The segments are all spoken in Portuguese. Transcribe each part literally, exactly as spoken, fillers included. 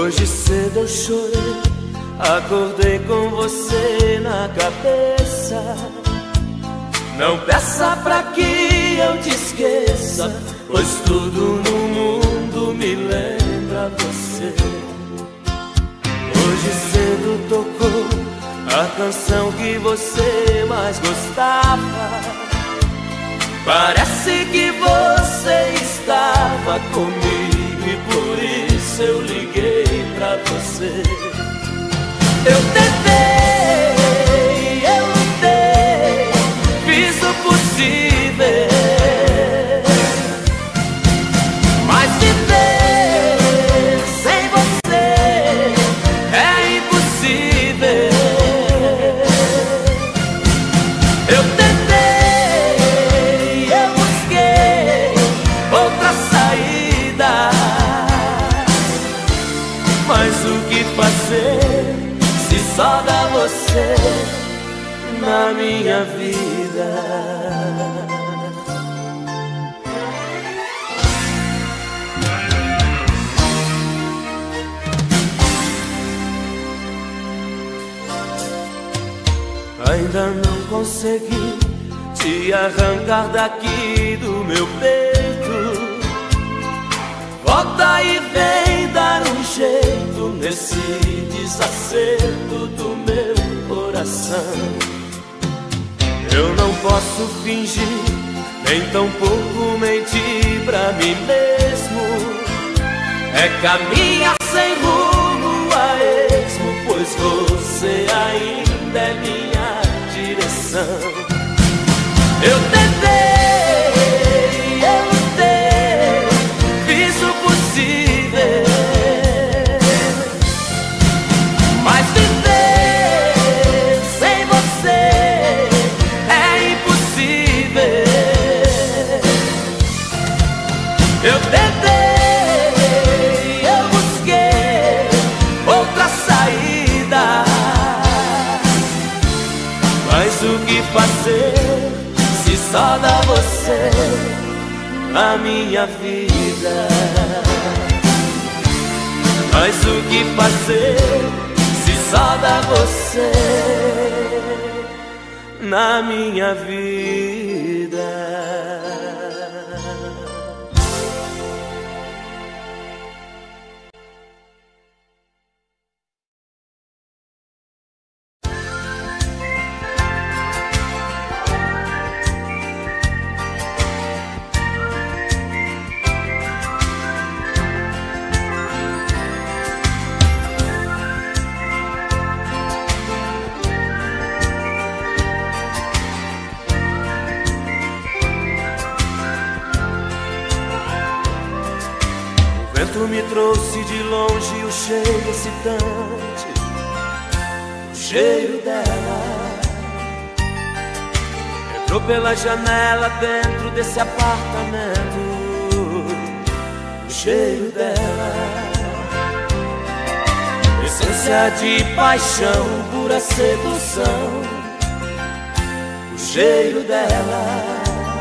Hoje cedo eu chorei, acordei com você na cabeça. Não peça pra que eu te esqueça, pois tudo no mundo me lembra você. Hoje cedo tocou a canção que você mais gostava. Parece que você estava comigo e por isso eu liguei pra você. Eu tentei, eu lutei, fiz o possível, mas viver sem você é impossível. Eu tentei, eu busquei outra saída, mas o que fazer se só dá você na minha vida? Ainda não consegui te arrancar daqui do meu peito. Volta e vem dar um jeito nesse desacerto do meu coração. Eu não posso fingir, nem tampouco mentir pra mim mesmo. É caminhar sem rumo a esmo, pois você ainda é minha direção. Eu tentei, eu lutei, fiz o possível, mas viver sem você é impossível. Eu tentei, eu busquei outra saída, mas o que fazer se só dá você na minha vida? Mas o que fazer se só dá você na minha vida? Tu me trouxe de longe o cheiro excitante, o cheiro dela. Entrou pela janela dentro desse apartamento, o cheiro dela. Essência de paixão, pura sedução, o cheiro dela.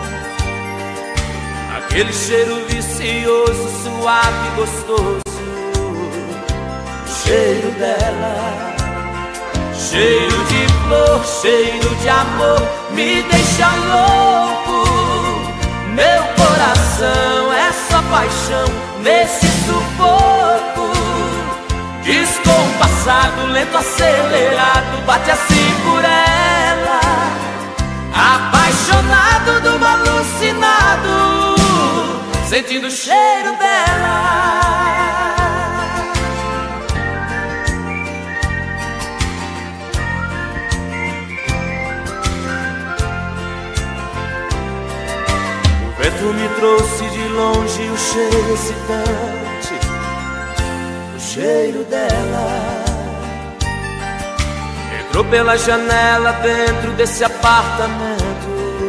Aquele cheiro vicioso, suave e gostoso, o cheiro dela. Cheiro de flor, cheiro de amor, me deixa louco. Meu coração é só paixão nesse sufoco. Descompassado, lento, acelerado, bate assim por ela. Apaixonado de uma alucinado, sentindo o cheiro dela. O vento me trouxe de longe o cheiro excitante, o cheiro dela. Entrou pela janela dentro desse apartamento,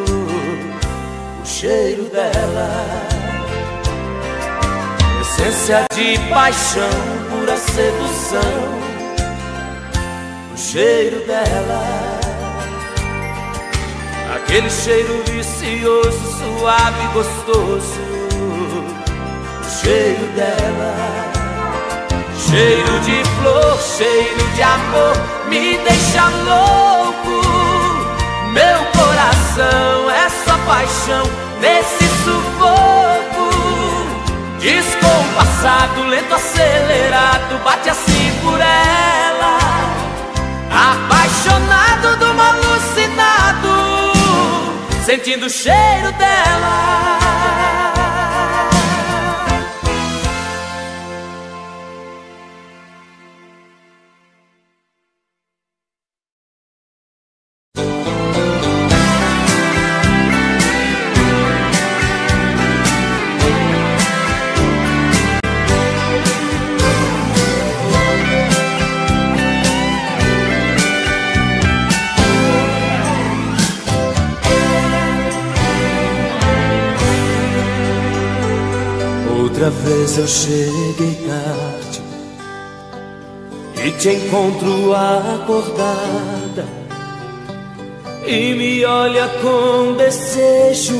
o cheiro dela. Essência de paixão, pura sedução, o cheiro dela. Aquele cheiro vicioso, suave e gostoso, o cheiro dela. cheiro de flor, cheiro de amor, me deixa louco. Meu coração é só paixão nesse sufoco. Descompassado, lento, acelerado, bate assim por ela. Apaixonado, do mal alucinado, sentindo o cheiro dela. Outra vez eu cheguei tarde e te encontro acordada e me olha com desejo,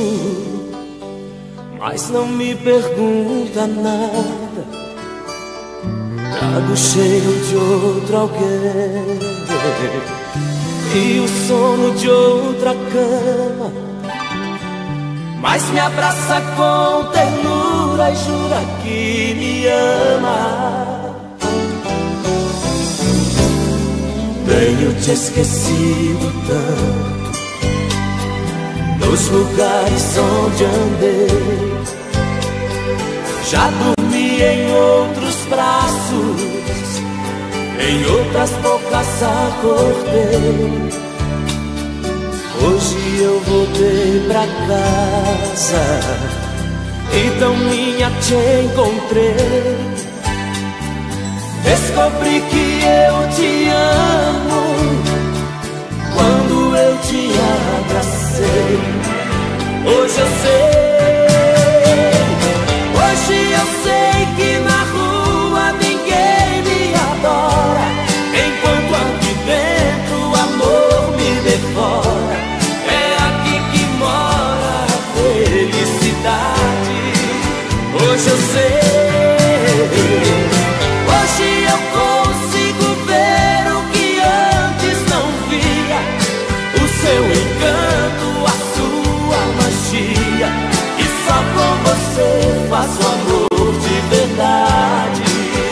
mas não me pergunta nada. Trago o cheiro de outro alguém e o sono de outra cama, mas me abraça com ternura e jura que me ama. Tenho te esquecido tanto nos lugares onde andei. Já dormi em outros braços, em outras bocas acordei. Hoje eu voltei pra casa e tão minha te encontrei. Descobri que eu te amo quando eu te abracei. Hoje eu sei, hoje eu sei que na rua ninguém me adora, enquanto aqui dentro o amor me devora. Hoje eu sei, hoje eu consigo ver o que antes não via, o seu encanto, a sua magia, e só com você faço amor de verdade.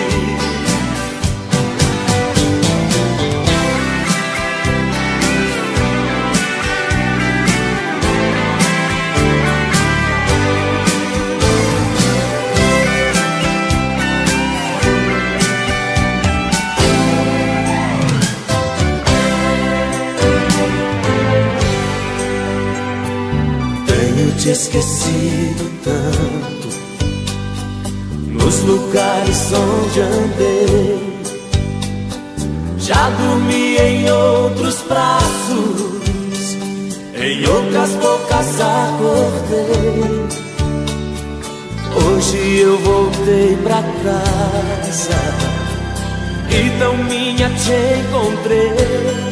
Te esquecido tanto nos lugares onde andei. Já dormi em outros braços, em outras bocas acordei. Hoje eu voltei pra casa e tão minha te encontrei.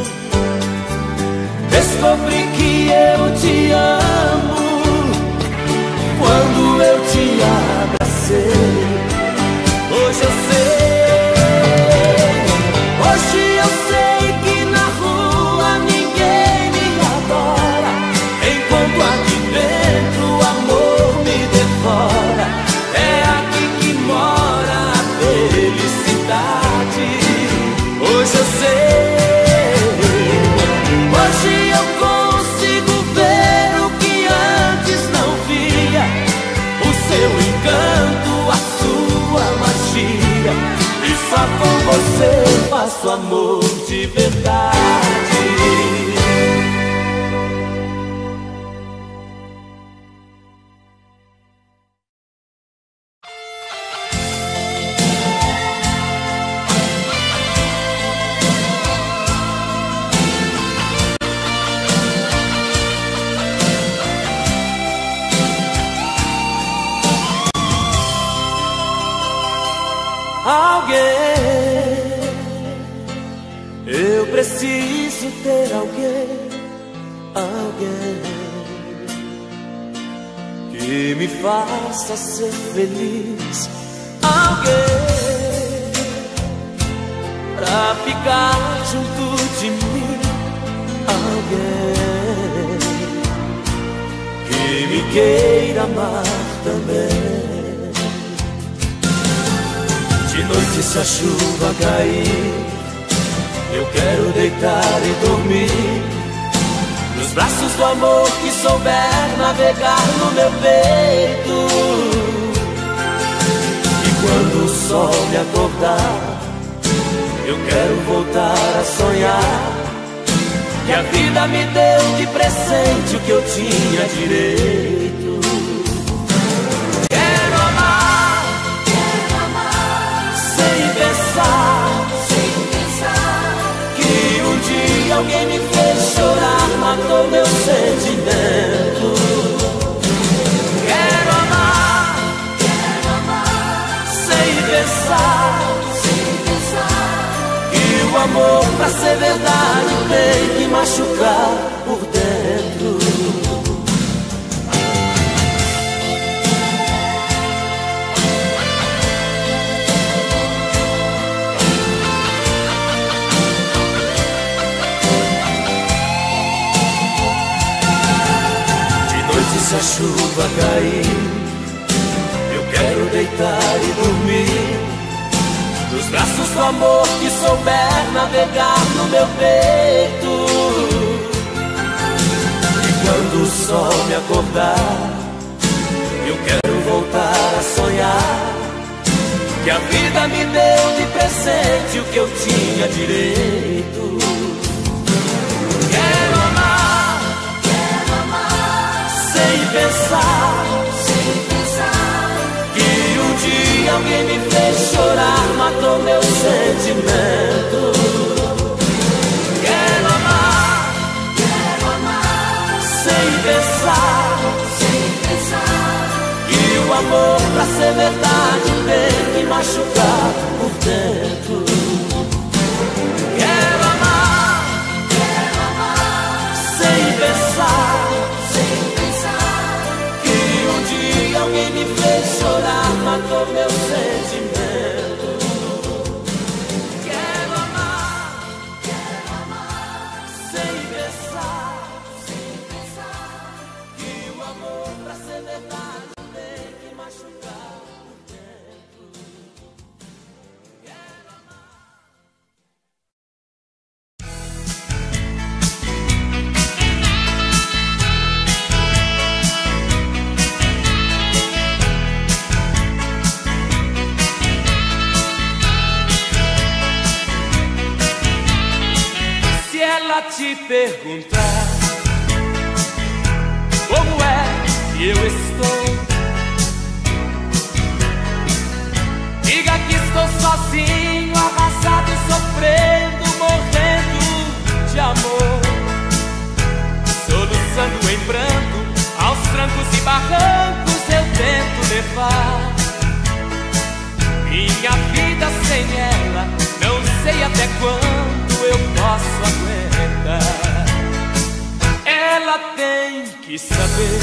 Descobri que eu te amo quando eu te abracei. Hoje eu sei, hoje eu sei que na rua ninguém me adora, enquanto aqui dentro o amor me devora. É aqui que mora a felicidade. Hoje eu sei, hoje eu consigo ver o que antes não via, o seu encanto, a sua magia, e só com você faço amor de verdade. Alguém, eu preciso ter alguém, alguém que me faça ser feliz. Alguém ficar junto de mim alguém que me queira amar também. De noite se a chuva cair, eu quero deitar e dormir nos braços do amor que souber navegar no meu peito. E quando o sol me acordar, eu quero voltar a sonhar que a vida me deu de presente o que eu tinha direito. Quero amar, quero amar, sem pensar, sem pensar, que um dia alguém me fez chorar, matou meu sentimento. Quero amar, quero amar, sem pensar, sem pensar, que o amor pra ser verdade tem que machucar por dentro. Se a chuva cair, eu quero deitar e dormir nos braços do amor que souber navegar no meu peito. E quando o sol me acordar, eu quero voltar a sonhar que a vida me deu de presente o que eu tinha direito. Quero amar, sem pensar, sem pensar, que um dia alguém me fez chorar, matou meu sentimento. Quero amar, quero amar, sem pensar, sem pensar, que o amor pra ser verdade tem que machucar por dentro. Quero amar, quero amar, sem pensar, alguém me fez chorar, matou meu sentimento. Quero amar, quero amar, sem pensar, sem pensar, que o amor pra ser verdade tem que machucar por dentro. Quero amar. Te perguntar como é que eu estou, diga que estou sozinho, arrasado e sofrendo, morrendo de amor, soluçando em pranto, aos trancos e barrancos eu tento levar minha vida sem ela, não sei até quando eu posso aguentar. Ela tem que saber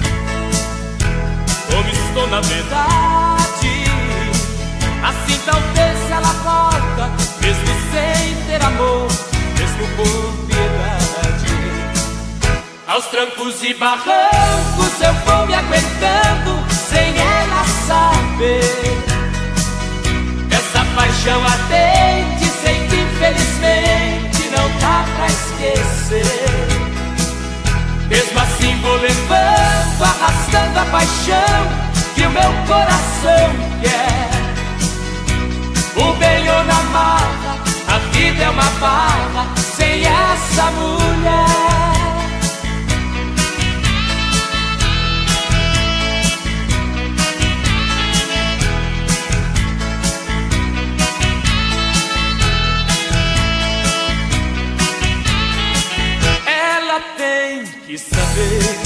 como estou na verdade, assim talvez ela volta, mesmo sem ter amor, mesmo por piedade. Aos trancos e barrancos eu vou me aguentando, sem ela saber. Essa paixão ardente, sei que infelizmente não dá pra esquecer. Mesmo assim vou levando, arrastando a paixão que o meu coração quer. O bem ou na marra, a vida é uma barra sem essa mulher. Tem que saber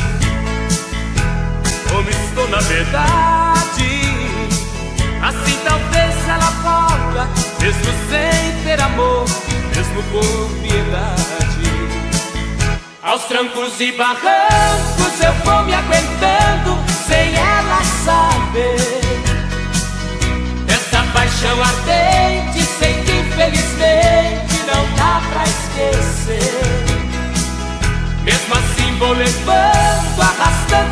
como estou na verdade, assim talvez ela volta, mesmo sem ter amor, mesmo por piedade. Aos trancos e barrancos eu vou me aguentando, sem ela saber. Essa paixão ardente, sei que infelizmente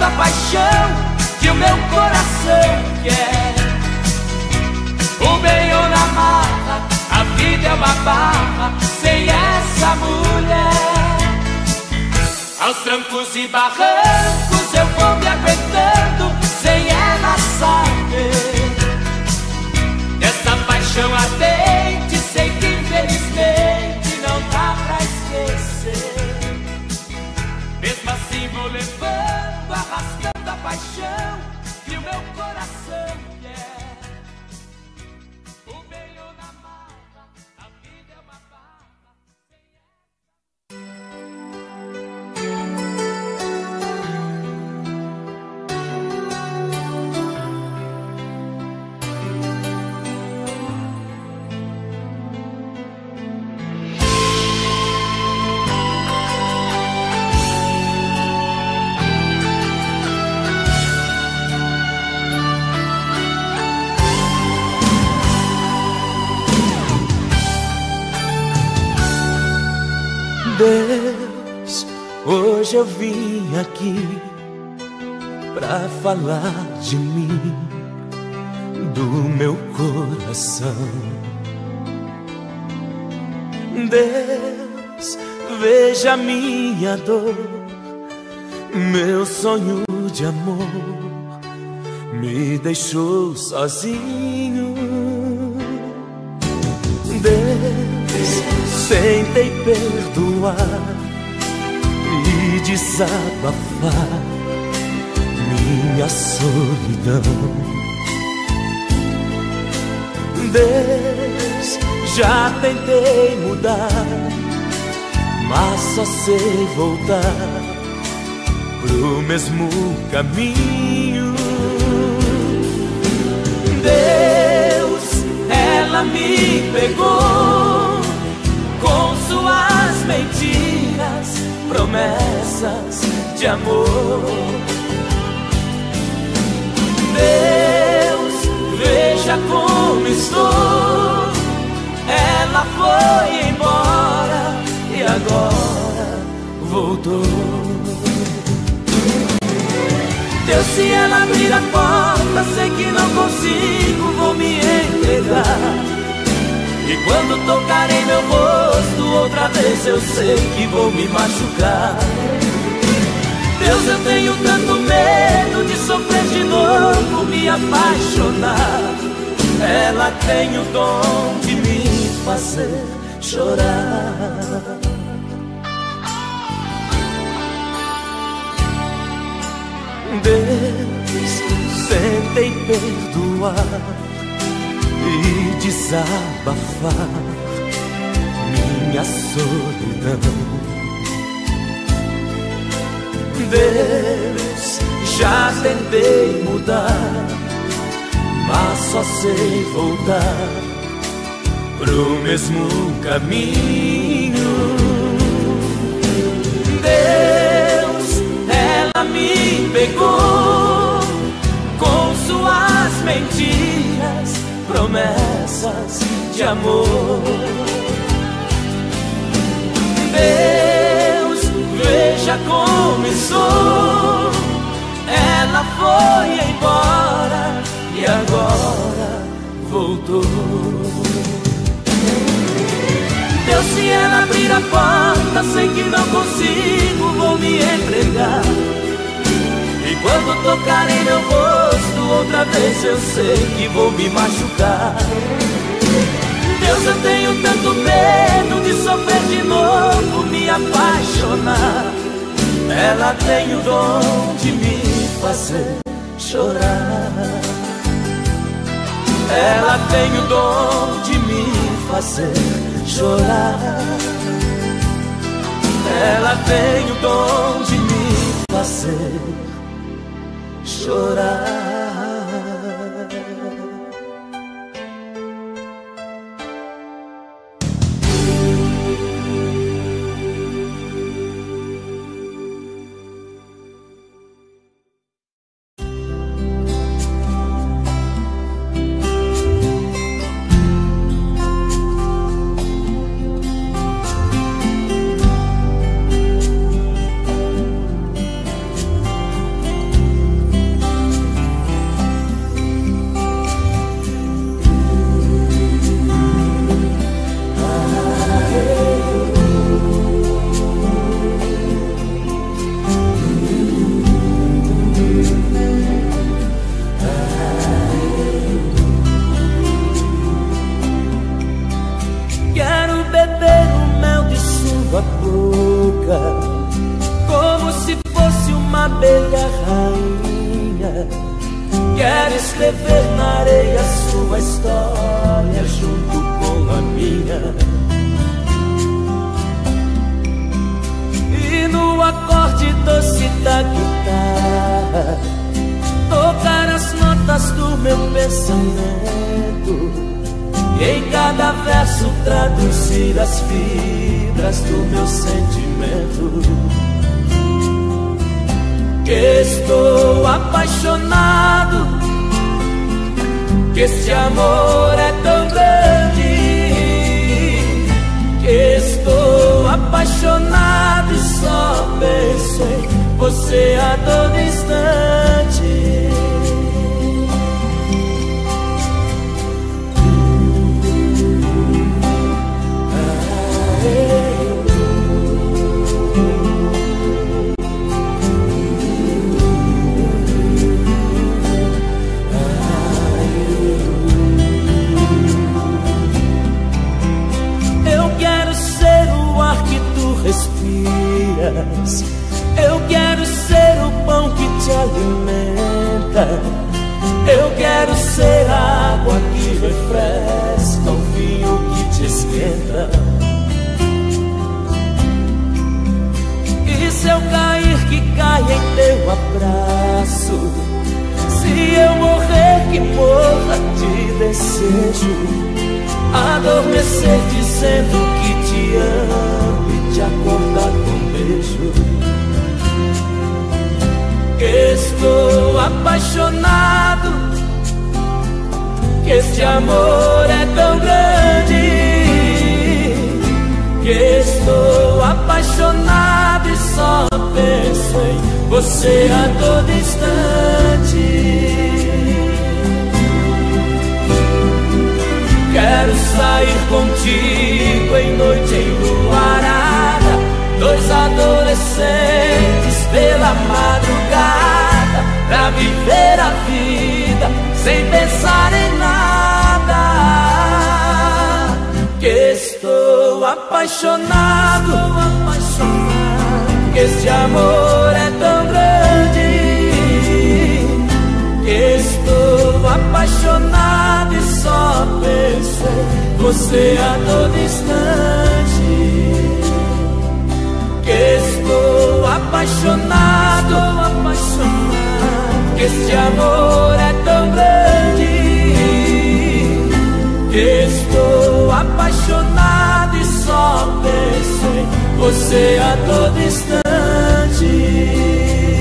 da paixão que o meu coração quer. O bem ou na marra, a vida é uma barra sem essa mulher. Aos trancos e barrancos eu vou me aguentando sem ela saber. Dessa paixão ardente sei que infelizmente não dá pra esquecer. Mesmo assim vou levando, arrastando a paixão que o meu coração quer. O bem ou na marra, a vida é uma barra. Deus, hoje eu vim aqui pra falar de mim, do meu coração. Deus, veja minha dor, meu sonho de amor me deixou sozinho. Deus, tentei perdoar e desabafar minha solidão. Deus, já tentei mudar, mas só sei voltar pro mesmo caminho. Deus, ela me pegou com suas mentiras, promessas de amor. Deus, veja como estou. Ela foi embora e agora voltou. Deus, se ela abrir a porta, sei que não consigo, vou me entregar. E quando tocar em meu rosto outra vez, eu sei que vou me machucar. Deus, eu tenho tanto medo de sofrer de novo, me apaixonar. Ela tem o dom de me fazer chorar. Deus, tentei perdoar e desabafar minha solidão. Deus, já tentei mudar, mas só sei voltar pro mesmo caminho. Deus, ela me pegou com suas mentiras, promessas de amor. Deus, veja como estou. Ela foi embora e agora voltou. Deus, se ela abrir a porta, sei que não consigo, vou me entregar. E quando tocar em meu rosto outra vez, eu sei que vou me machucar. Deus, eu tenho tanto medo de sofrer de novo, me apaixonar. Ela tem o dom de me fazer chorar. Ela tem o dom de me fazer chorar. Ela tem o dom de me fazer chorar. pouco a pouco, como se fosse uma abelha rainha. Quero escrever na areia sua história junto com a minha. E no acorde doce da guitarra tocar as notas do meu pensamento, e em cada verso traduzir as fibras do meu sentimento. Que estou apaixonado, que este amor é tão grande. Que estou apaixonado e só penso em você a todo instante. Respiras. Eu quero ser o pão que te alimenta. Eu quero ser a água que refresca, o vinho que te esquenta. E se eu cair, que caia em teu abraço. Se eu morrer, que morra de desejo. Adormecer dizendo que te amo e te acordar com um beijo. Estou apaixonado, que este amor é tão grande. Que estou apaixonado e só penso em você a todo instante. Quero sair contigo em noite enluarada, dois adolescentes pela madrugada, pra viver a vida sem pensar em nada. Que estou apaixonado, que este amor é tão grande. Que estou apaixonado e só penso em você a todo instante. Que estou apaixonado, apaixonado, que este amor é tão grande. Que estou apaixonado e só penso em você a todo instante.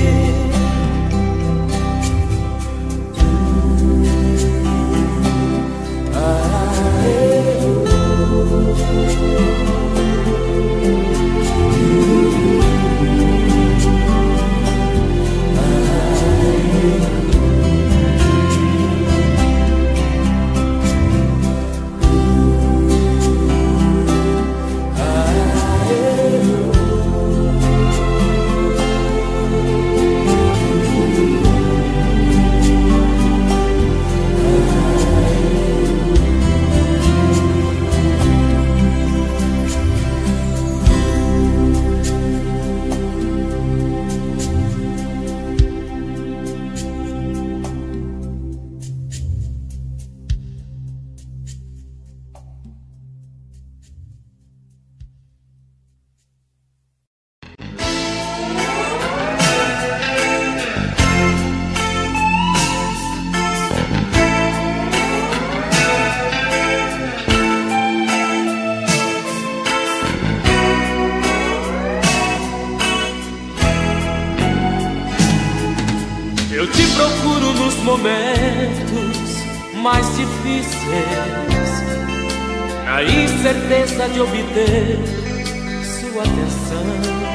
mais difíceis, na incerteza de obter sua atenção.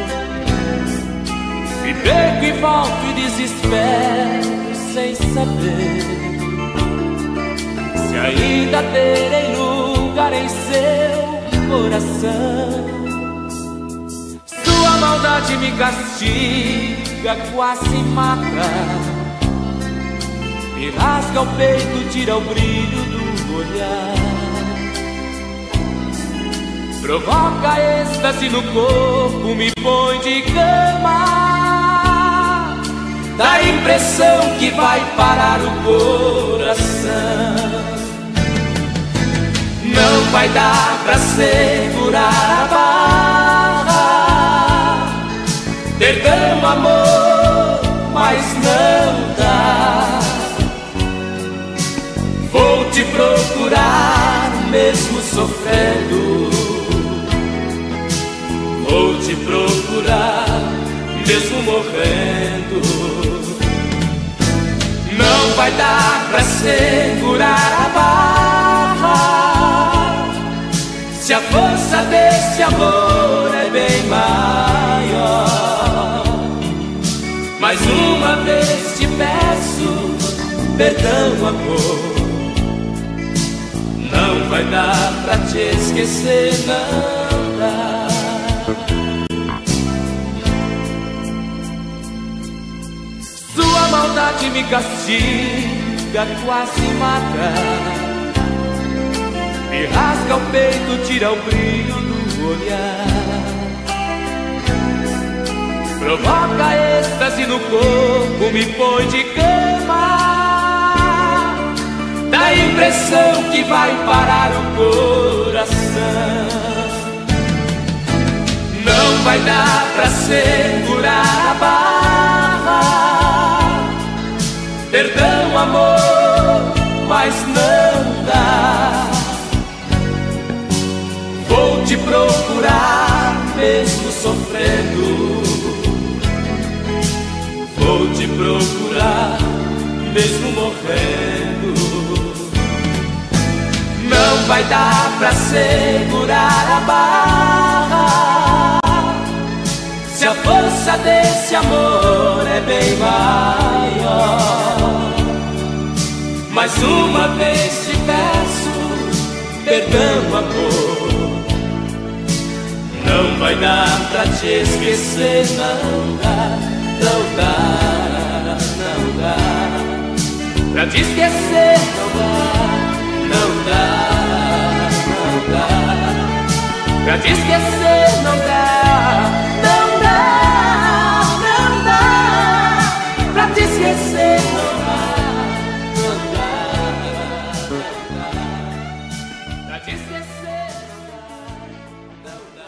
E perco e volto e desespero sem saber se ainda terei lugar em seu coração. Sua maldade me castiga, quase mata, me rasga o peito, tira o brilho do olhar. provoca êxtase no corpo, me põe de cama. Dá a impressão que vai parar o coração. Não vai dar pra segurar a barra, ter tanto amor, mas não dá. Vou te procurar mesmo sofrendo, vou te procurar mesmo morrendo. Não vai dar pra segurar a barra, se a força desse amor é bem maior. Mais uma vez te peço perdão, amor. Não vai dar pra te esquecer, não dá. Sua maldade me castiga, quase mata, me rasga o peito, tira o brilho do olhar, provoca êxtase no corpo, me põe de cama. Dá a impressão que vai parar o coração. Não vai dar pra segurar a barra, perdão, amor, mas não dá. Vou te procurar mesmo sofrendo, vou te procurar mesmo morrendo. Não vai dar pra segurar a barra, se a força desse amor é bem maior. Mais uma vez te peço perdão, amor. Não vai dar pra te esquecer, não dá, não dá, não dá. Pra te esquecer, não dá, não dá, não dá. Pra te esquecer, não dá, não dá, não dá. Pra te esquecer, não dá, não dá, não dá. Pra te esquecer, não dá,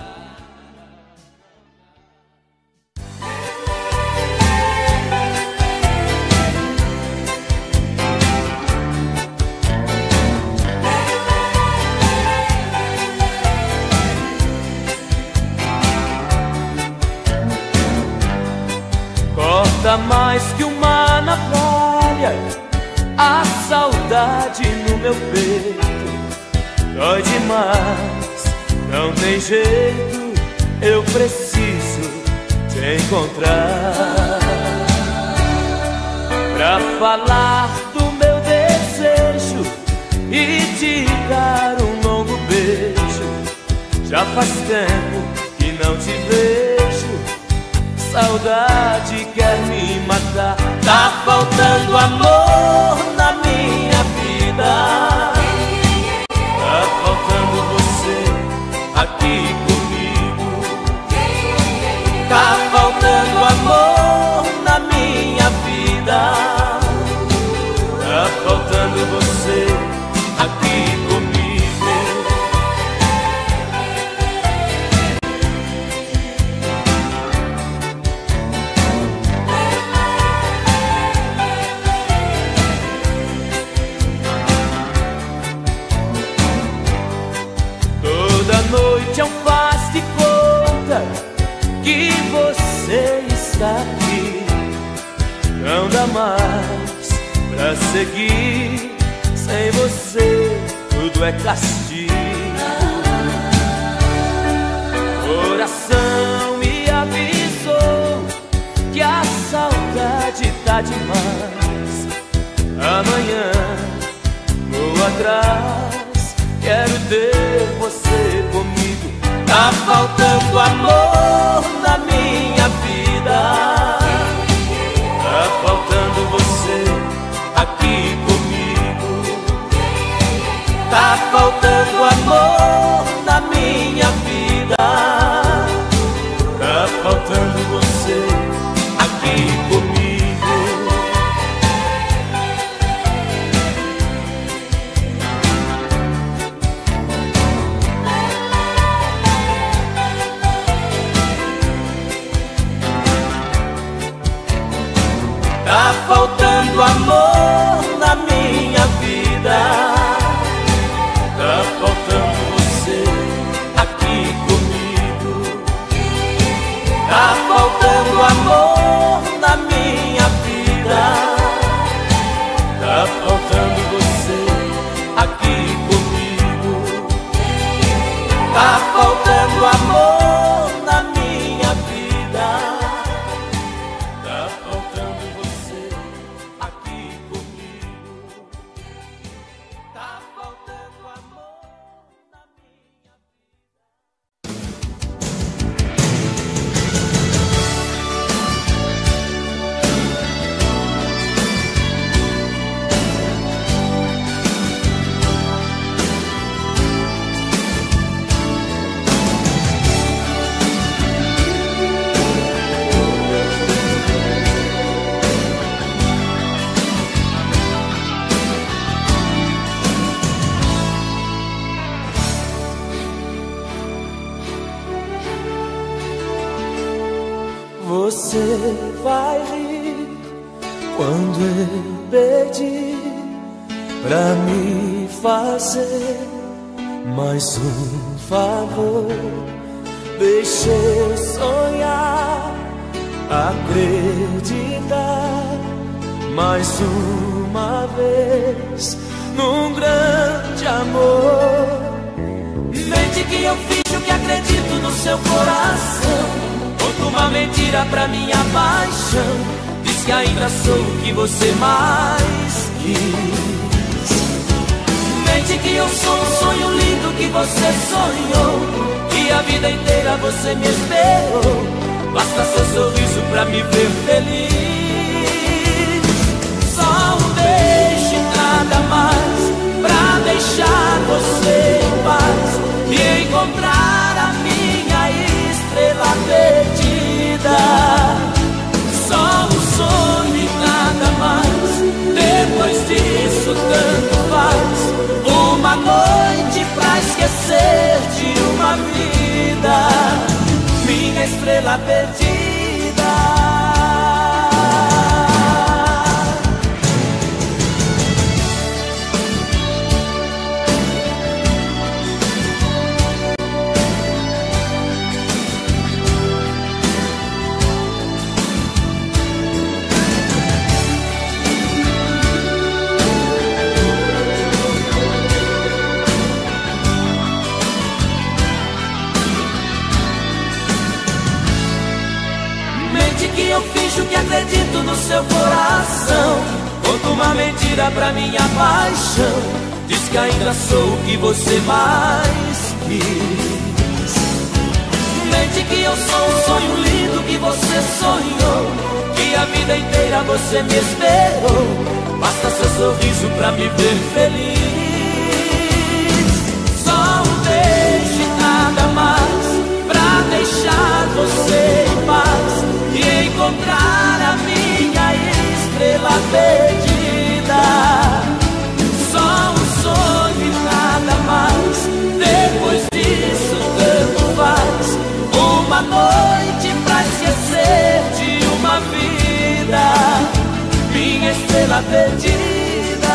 mais que uma navalha, a saudade no meu peito dói demais, não tem jeito, eu preciso te encontrar pra falar do meu desejo e te dar um longo beijo. Já faz tempo que não te vejo, saudade quer me matar. Tá faltando amor na minha vida, tá faltando você aqui comigo. Tá faltando amor na minha vida, tá faltando você aqui comigo. Noite é um faz de conta que você está aqui. Não dá mais pra seguir, sem você tudo é castigo. Coração me avisou que a saudade tá demais. Amanhã vou atrás, quero ter você comigo. Tá faltando amor na minha vida, tá faltando você aqui comigo. Tá faltando amor na minha vida, Tá faltando amor na minha vida. Tá faltando você aqui comigo. Tá faltando amor na minha Você vai rir quando eu pedir pra me fazer mais um favor. Deixa eu sonhar, acreditar mais uma vez num grande amor. mente que eu finjo que acredito no seu coração. Conto uma mentira pra minha paixão. Diz que ainda sou o que você mais quis. Mente que eu sou um sonho lindo que você sonhou, que a vida inteira você me esperou. Basta seu sorriso pra me ver feliz. Só um beijo e nada mais pra deixar você em paz e encontrar a minha estrela perdida. Só um sonho e nada mais. Depois disso tanto faz. Uma noite pra esquecer de uma vida. Minha estrela perdida. Que eu finjo que acredito no seu coração. Conto uma mentira pra minha paixão. Diz que ainda sou o que você mais quis. Mente que eu sou um sonho lindo que você sonhou, que a vida inteira você me esperou. Basta seu sorriso pra me ver feliz. Só um beijo e nada mais pra deixar você em paz e encontrar a minha estrela perdida. Só um sonho e nada mais. Depois disso tanto faz. Uma noite pra esquecer de uma vida. Minha estrela perdida.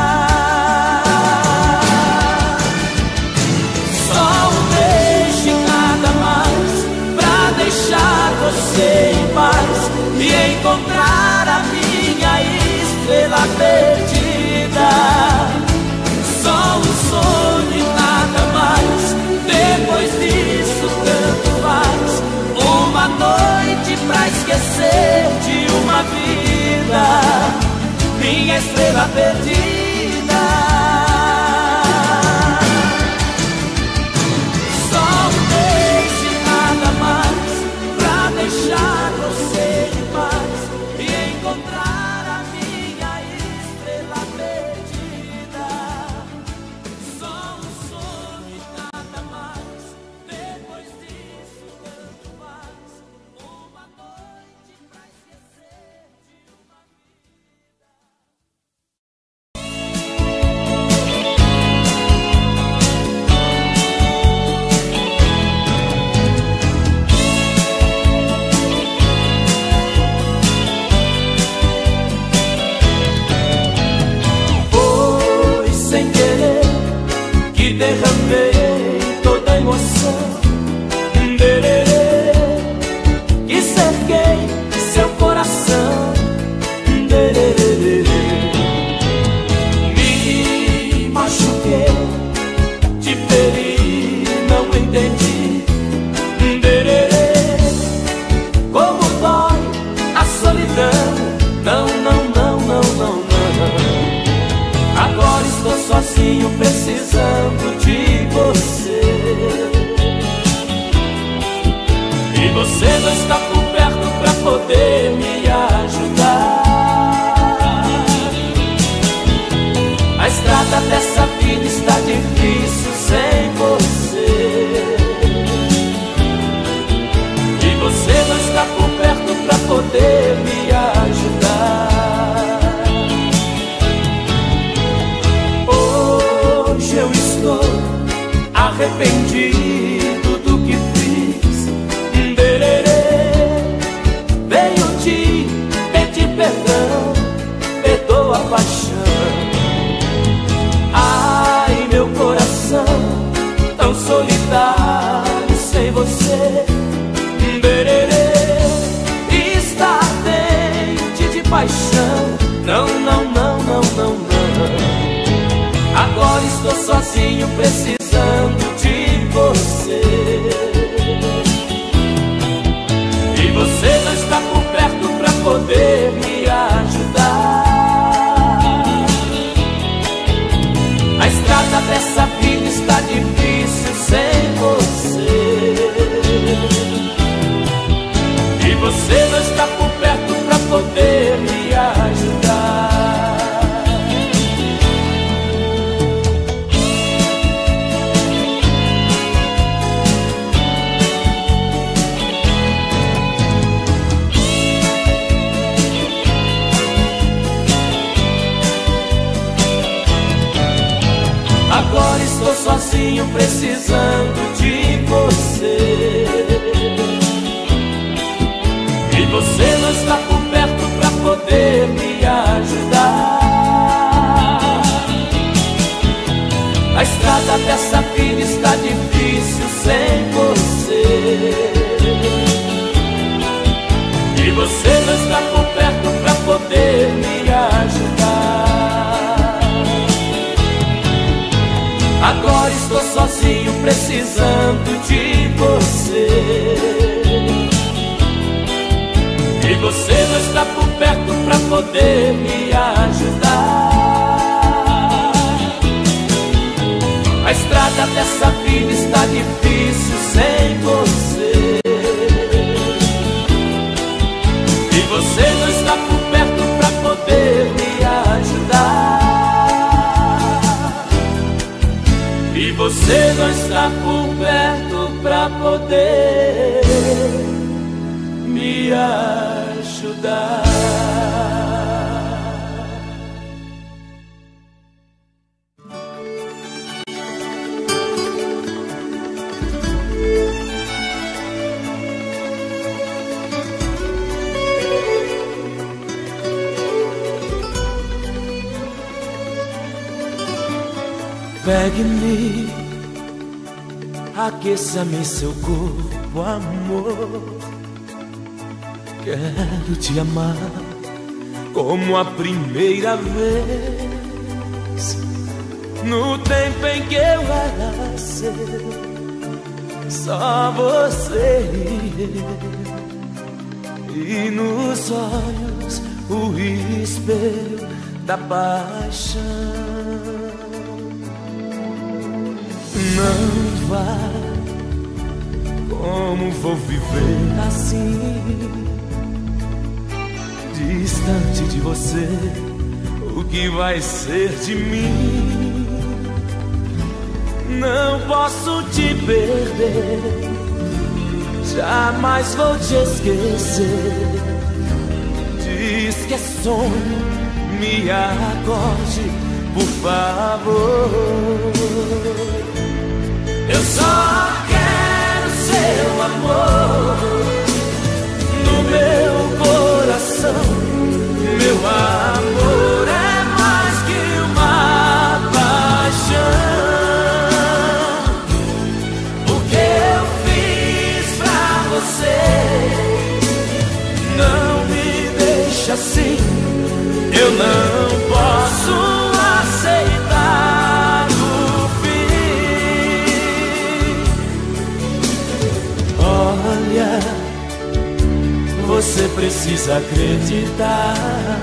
Só um beijo e nada mais pra deixar você em paz e encontrar a minha estrela perdida. Só um sonho e nada mais. Depois disso tanto faz. Uma noite pra esquecer de uma vida. Minha estrela não está por perto pra poder me ajudar. A estrada dessa vida está difícil sem você, e você não está por perto pra poder me ajudar. Hoje eu estou arrependido do que fiz. Venho te pedir perdão, perdoa a paixão. Ai, meu coração, tão solitário sem você. Está ardente de paixão. Não, não, não, não, não, não. Agora estou sozinho precisando de você, e você não está por perto pra poder me ajudar. A estrada dessa vida está difícil sem você, e você não está por perto pra poder me ajudar. Agora estou sozinho precisando de você, e você não está por perto pra poder me ajudar. A estrada dessa vida está difícil sem você, e você não está por perto pra poder me ajudar. Agora estou sozinho precisando de você, e você não está por perto pra poder me ajudar. A estrada dessa vida está difícil sem você, e você não está por perto pra poder me ajudar. E você não está por perto pra poder me ajudar. Pegue-me, aqueça-me seu corpo, amor. Quero te amar como a primeira vez, no tempo em que eu era seu, só você e nos olhos o espelho da paixão. Não vai, como vou viver assim, distante de você? O que vai ser de mim? Não posso te perder, jamais vou te esquecer. Diz que é sonho, me acorde, por favor. Eu só quero seu amor no meu coração. Meu amor é mais que uma paixão. O que eu fiz pra você não me deixa assim. Eu não posso aceitar o fim. Olha, você precisa acreditar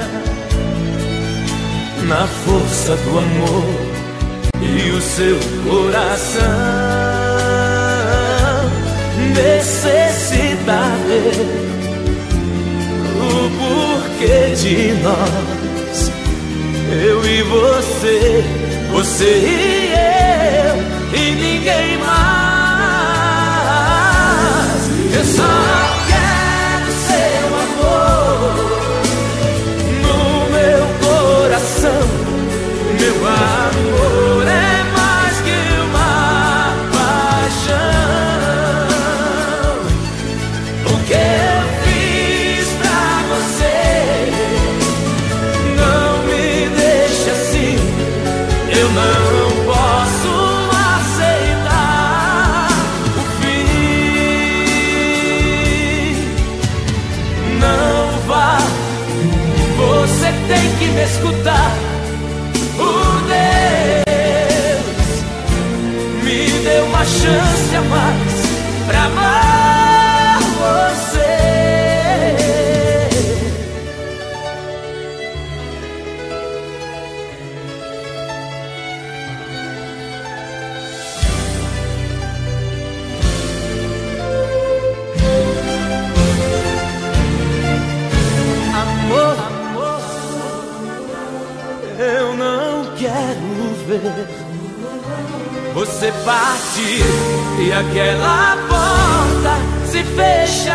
na força do amor e o seu coração necessita pra ver o porquê de nós, eu e você, você e eu e ninguém mais. Eu só quero seu amor no meu coração. Meu amor é mais que uma paixão. O que eu fiz pra você não me deixa assim. Eu não posso aceitar o fim. Não vá, você tem que me escutar. Por Deus, me dê uma chance a mais pra amar você. Amor, amor, eu não quero ver você partir e aquela porta se fechar.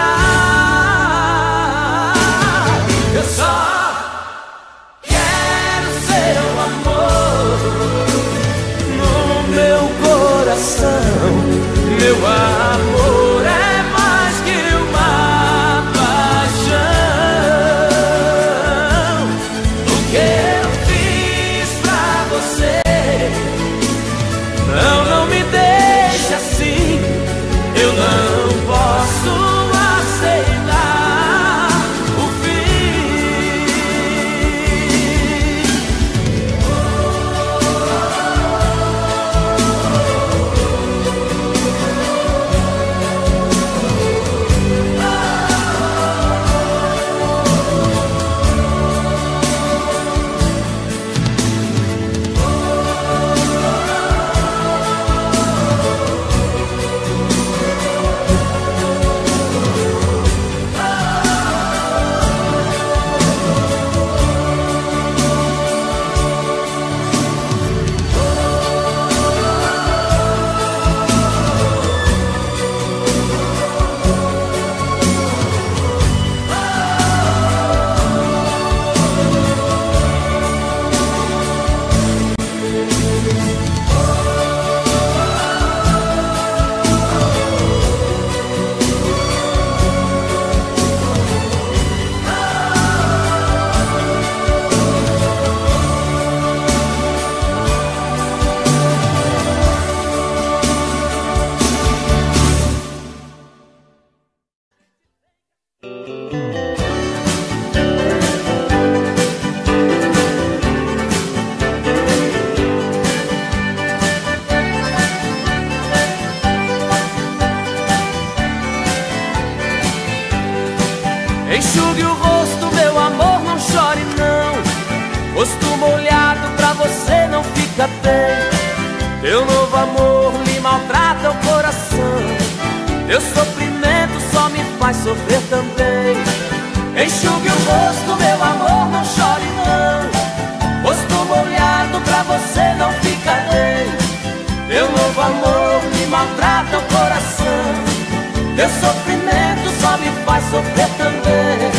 Eu só quero seu amor no meu coração. Meu amor é mais que uma paixão. O que eu fiz pra você não, não me deixa assim. Eu não posso aceitar o fim. Enxugue o rosto, meu amor, não chore não. Rosto molhado pra você não fica bem. Teu novo amor lhe maltrata o coração. Teu sofrimento só me faz sofrer também. Enxugue o rosto, meu amor, não chore não. Rosto molhado pra você não fica bem. Teu novo amor lhe maltrata o coração. Teu sofrimento só me faz sofrer também.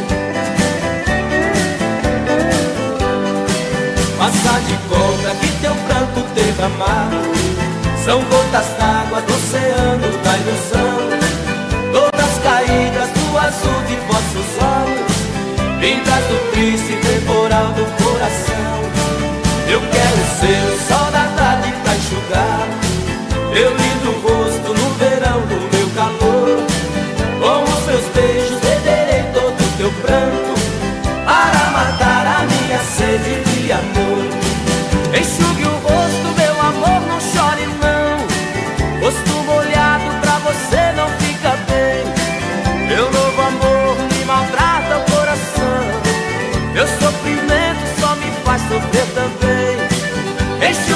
Faça de conta que teu pranto teve amargo. São gotas d'água do oceano da ilusão, todas caídas do azul de vossos olhos, vindas do triste temporal do coração. Eu quero ser o sol da tarde pra enxugar teu lindo rosto no verão do meu calor. Com os meus beijos beberei todo o teu pranto para matar a minha sede de amor. Enxugue o rosto, meu amor, não chore não. Rosto molhado pra você não fica bem. Meu novo amor me maltrata o coração. Meu sofrimento só me faz sofrer também. Enxugue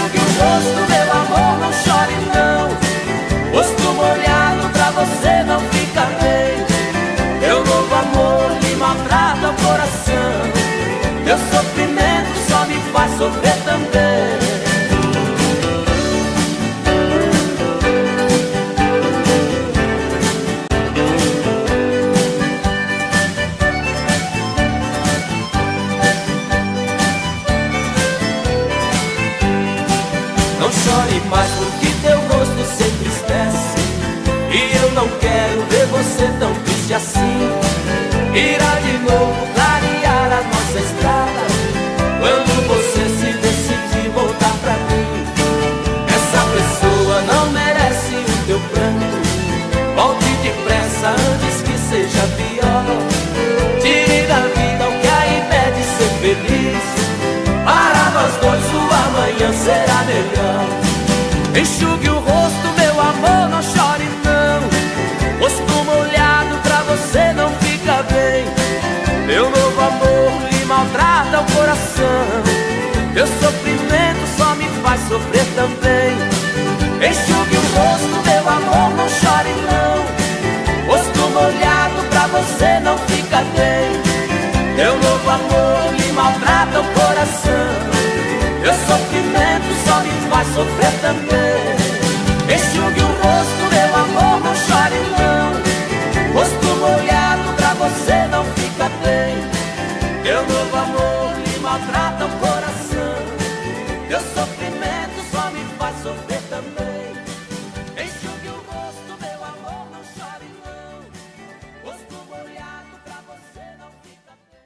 também. Enxugue o rosto, meu amor, não chore não. Rosto molhado pra você não fica bem. Teu novo amor me maltrata o coração. Teu sofrimento só me faz sofrer também. Enxugue o rosto, meu amor, não chore não. Rosto molhado pra você não fica bem.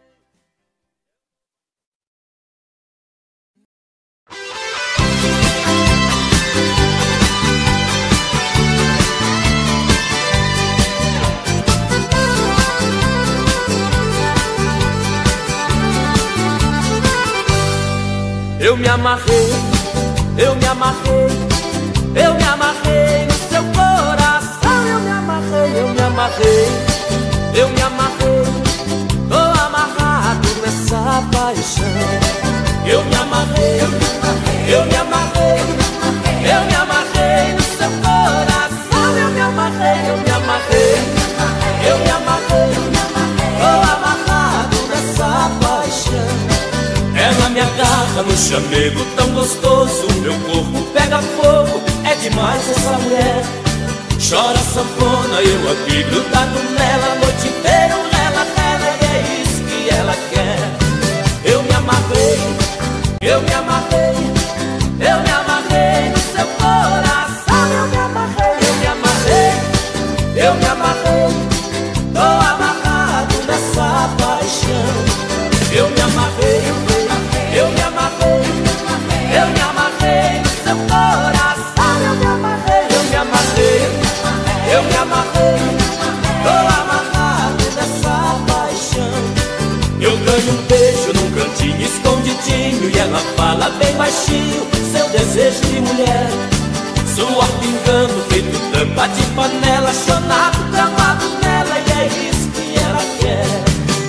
Eu me amarrei, eu me amarrei, eu me amarrei no seu coração. Eu me amarrei, eu me amarrei, eu me amarrei, tô amarrado nessa paixão. Eu me amarrei, eu me amarrei, eu me amarrei, eu me amarrei no seu coração. Eu me amarrei, eu me amarrei, eu me amarrei, tô amarrado nessa paixão. Ela me agarra no chamego tão gostoso, meu corpo pega fogo, é demais essa mulher. Chora sanfona, eu aqui grudado nela, a noite inteira ela, ela, e é isso que ela quer. Eu me amarrei, eu me amarrei, eu me amarrei no seu coração. Eu me amarrei, eu me amarrei, eu me amarrei, tô amarrado nessa paixão. Eu me amarrei, eu me amarrei, eu me amarrei no seu coração. Eu me amarrei, eu me amarrei, eu me amarrei, tô amarrado nessa paixão. Eu ganho um beijo num cantinho escondidinho e ela fala bem baixinho seu desejo de mulher. Suor pingando, feito tampa de panela, chonado, gramado nela, e é isso que ela quer.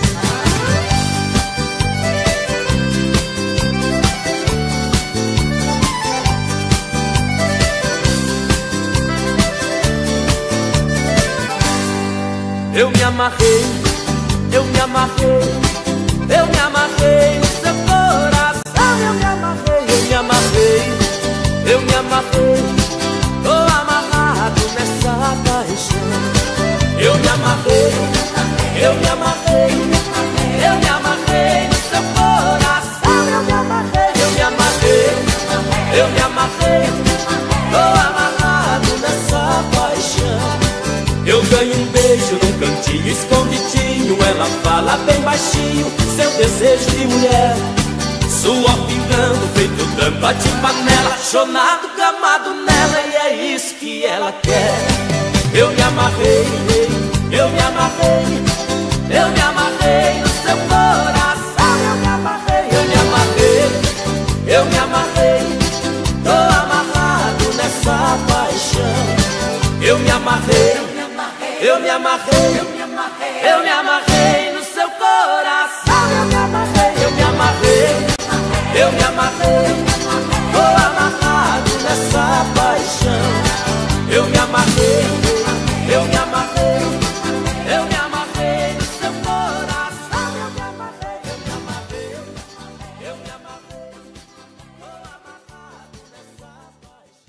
Eu me amarrei, eu me amarrei, eu me amarrei no seu coração. Eu me amarrei, eu me amarrei, eu me amarrei, tô amarrado nessa paixão. Eu me amarrei, eu me amarrei, eu me amarrei no seu coração. Eu me amarrei, eu me amarrei, eu me amarrei, tô amarrado nessa paixão. Eu ganho um beijo num cantinho escondidinho, ela fala bem baixinho seu desejo de mulher. Suor pingando, feito tampa de panela, chonado, gamado nela, e é isso que ela quer. Eu me amarrei, eu me amarrei, eu me amarrei no seu coração. Eu me amarrei, eu me amarrei, eu me amarrei, tô amarrado nessa paixão. Eu me amarrei, eu me amarrei, eu me amarrei, eu me amarrei no seu coração. Eu me amarrei, eu me amarrei, eu me amarrei, tô amarrado nessa paixão. Eu me amarrei, eu me amarrei, eu me amarrei no seu coração. Eu me amarrei, eu me amarrei, eu me amarrei, tô amarrado nessa paixão.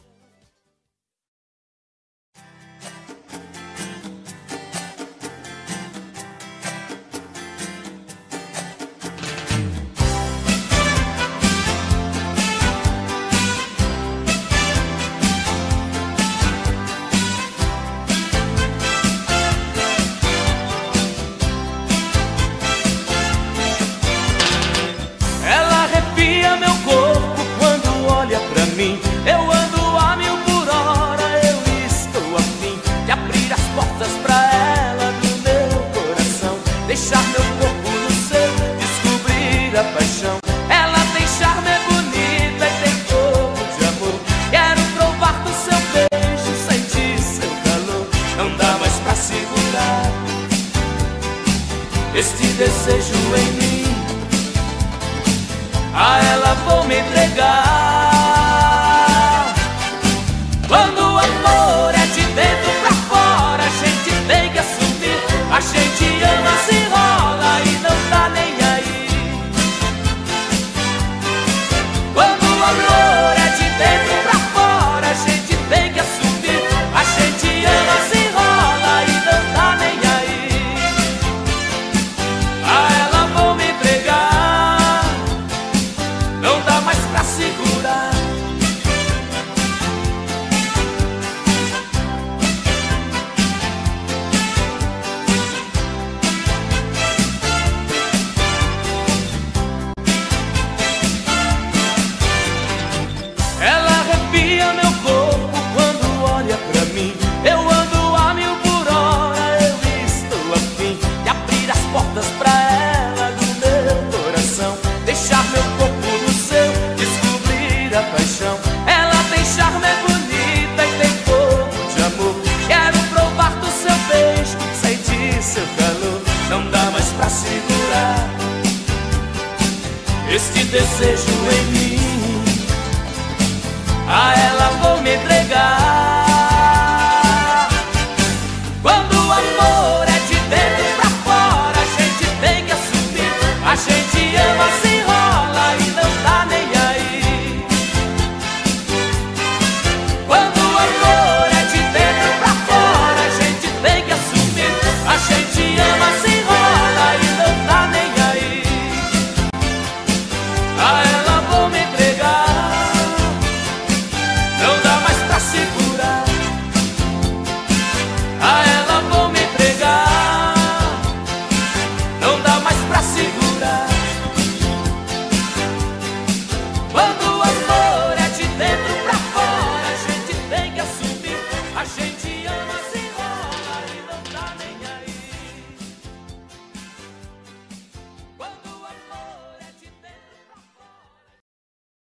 Eu ando a mil por hora, eu estou a fim de abrir as portas pra ela do meu coração, deixar meu corpo no seu, descobrir a paixão. Ela tem charme, é bonita e tem pouco de amor. Quero provar do seu beijo, sentir seu calor. Não dá mais pra segurar este desejo em mim. A ela vou me entregar. Quando o amor é de dentro pra fora, a gente tem que assumir. A gente ama, se enrola e não tá nem aí. Quando o amor é de dentro pra fora, desejo em